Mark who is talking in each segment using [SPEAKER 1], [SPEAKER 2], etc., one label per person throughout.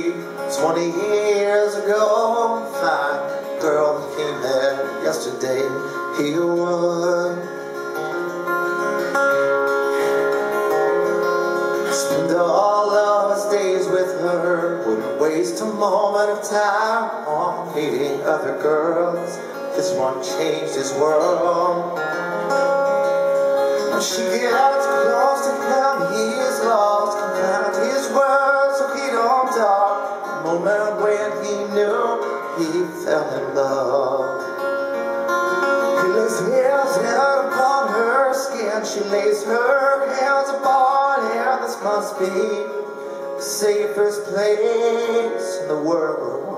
[SPEAKER 1] 20 years ago, fine girl that came there yesterday, he would spend all of his days with her, wouldn't waste a moment of time on hating other girls. This one changed his world. When she gets close to him, he is lost, confound his words so he don't talk. The moment when he knew, he fell in love. He lays his head upon her skin, she lays her hands upon him. This must be the safest place in the world.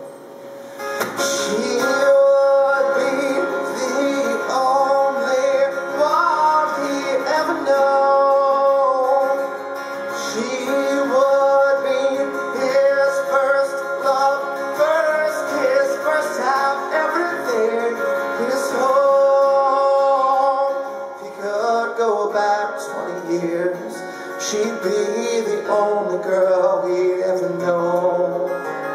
[SPEAKER 1] She would be the only one he ever known. She would be his first love, first kiss, first time, everything, his home. If he could go back 20 years, she'd be the only girl he'd ever known.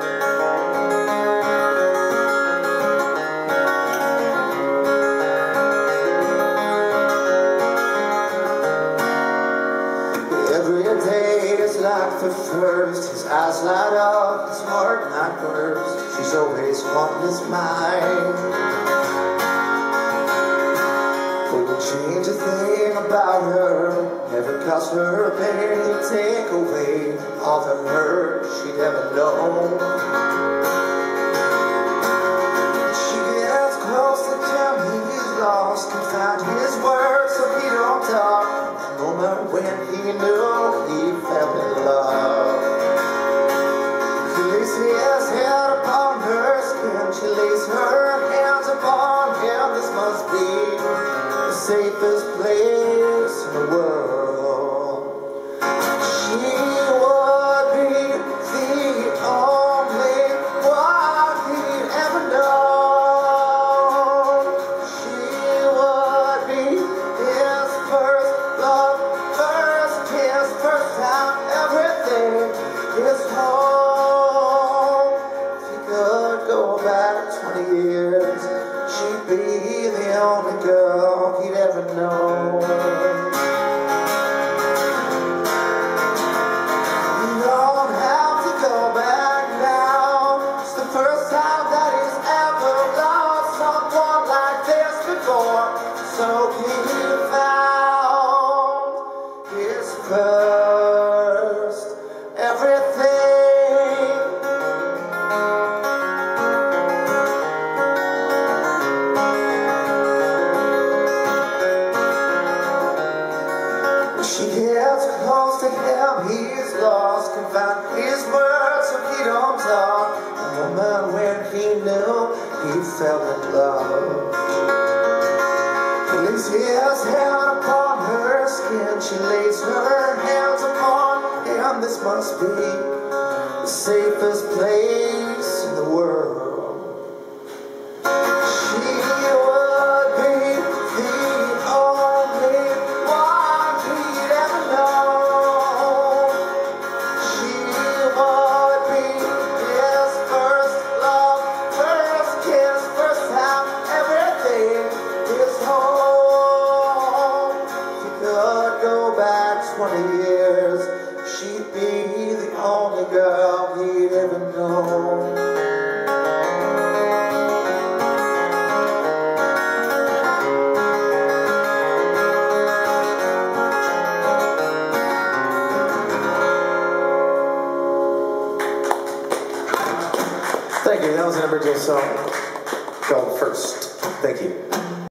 [SPEAKER 1] Every day is like the first, his eyes light up, his heart might burst. She's always on his mind. Wouldn't change a thing about her, never cost her a penny, take away all the hurt she'd ever known. She gets close to him, he's lost, can find his words so he don't talk. The moment when he knew, he fell in love. He lays his head upon her skin, she lays her hands upon him. This must be the safest place in the world. She would be the only one he'd ever known. She would be his first love, first kiss, first time, everything, his home. If he could go back 20 years, she'd be the only girl he'd ever known. You don't have to go back now. It's the first time that he's ever lost someone like this before. So he found his first everything. She gets close to him, he's lost, can find his words so he don't talk. The moment when he knew, he fell in love. He lays his hand upon her skin, she lays her hands upon him. This must be the safest place in the world. She would be the only one he'd ever known. She would be his first love, first kiss, first time, everything, his home. If he could go back 20 years, she'd be the only girl he'd ever known.
[SPEAKER 2] Thank you. That was an original song called First. Thank you.